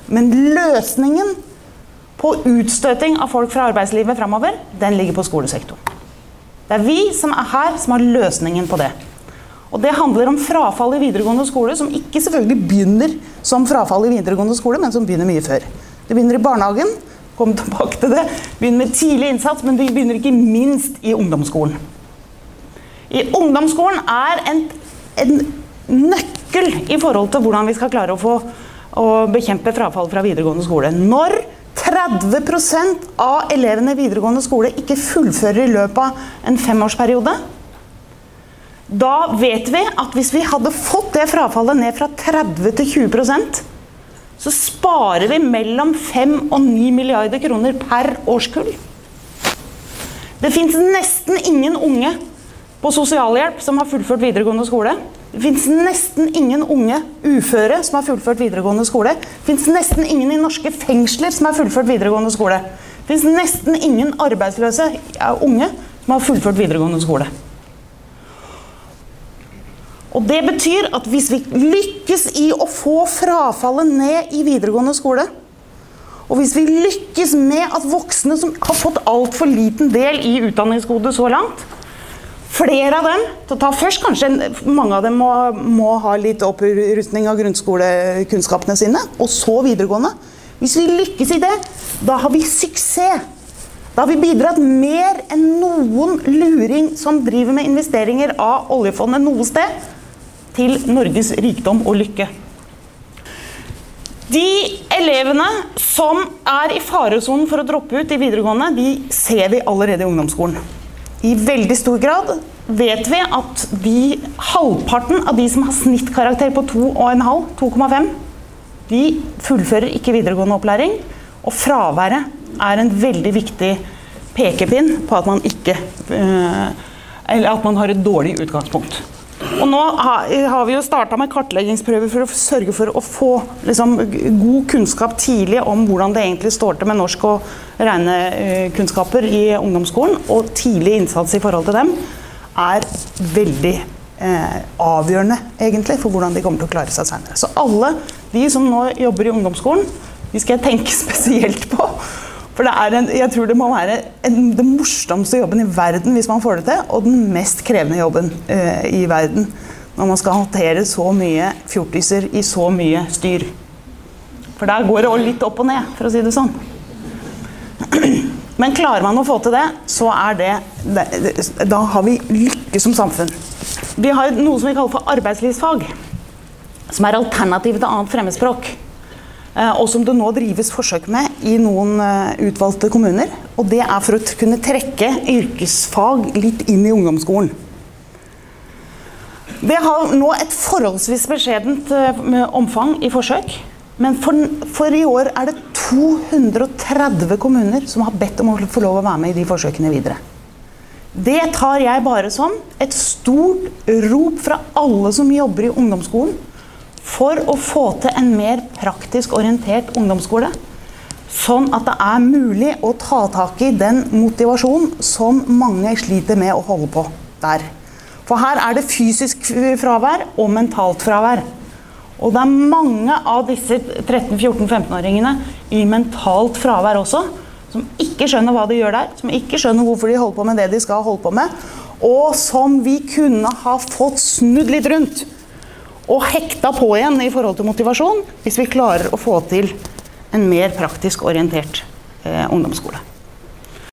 Men løsningen på utstøting av folk fra arbeidslivet fremover, den ligger på skolesektoren. Det vi som her som har løsningen på det. Og det handler om frafall i videregående skole, som ikke selvfølgelig begynner som frafall i videregående skole, men som begynner mye før. Det begynner i barnehagen, kom tilbake til det, begynner med tidlig innsats, men det begynner ikke minst i ungdomsskolen. I ungdomsskolen en nøkkel i forhold til hvordan vi skal klare å bekjempe frafall fra videregående skole. Når 30% av elevene i videregående skole ikke fullfører i løpet av en 5-årsperiode, da vet vi at hvis vi hadde fått det frafallet ned fra 30 til 20%, så sparer vi mellom 5 og 9 milliarder kroner per årskull. Det finnes nesten ingen unge på sosialhjelp som har fullført videregående skole. Det finnes nesten ingen unge uføre som har fullført videregående skole. Det finnes nesten ingen i norske fengsler som har fullført videregående skole. Det finnes nesten ingen arbeidsløse unge som har fullført videregående skole. Og det betyr at hvis vi lykkes i å få frafallet ned i videregående skole, og hvis vi lykkes med at voksne som har fått alt for liten del i utdanningsgodet så langt, flere av dem, til å ta først kanskje mange av dem må ha litt opprustning av grunnskolekunnskapene sine, og så videregående. Hvis vi lykkes i det, da har vi suksess. Da har vi bidratt mer enn noen luring som driver med investeringer av oljefondet noe sted, til Norges rikdom og lykke. De elevene som i faresonen for å droppe ut i videregående, de ser vi allerede i ungdomsskolen. I veldig stor grad vet vi at halvparten av de som har snittkarakter på 2,5, 2,5, de fullfører ikke videregående opplæring, og fraværet en veldig viktig pekepinn på at man eller at man har et dårlig utgangspunkt. Og nå har vi jo startet med kartleggingsprøver for å sørge for å få god kunnskap tidlig om hvordan det egentlig står til med norsk og regnekunnskaper i ungdomsskolen, og tidlig innsats i forhold til dem veldig avgjørende egentlig for hvordan de kommer til å klare seg senere. Så alle de som nå jobber i ungdomsskolen, de skal jeg tenke spesielt på. For jeg tror det må være den morsomste jobben i verden hvis man får det til, og den mest krevende jobben i verden, når man skal håndtere så mye fjortiser i så mye styr. For der går det også litt opp og ned, for å si det sånn. Men klarer man å få til det, så da har vi lykke som samfunn. Vi har noe som vi kaller for arbeidslivsfag, som alternativet til annet fremmedspråk, og som det nå drives forsøk med i noen utvalgte kommuner, og det for å kunne trekke yrkesfag litt inn i ungdomsskolen. Det har nå et forholdsvis beskjedent omfang i forsøk, men for i år det 230 kommuner som har bedt om å få lov å være med i de forsøkene videre. Det tar jeg bare som et stort rop fra alle som jobber i ungdomsskolen, for å få til en mer praktisk orientert ungdomsskole, sånn at det mulig å ta tak i den motivasjonen som mange sliter med å holde på der. For her det fysisk fravær og mentalt fravær. Og det mange av disse 13-14-15-åringene i mentalt fravær også, som ikke skjønner hva de gjør der, som ikke skjønner hvorfor de holder på med det de skal holde på med, og som vi kunne ha fått snudd litt rundt, og hekta på igjen i forhold til motivasjon, hvis vi klarer å få til en mer praktisk orientert ungdomsskole.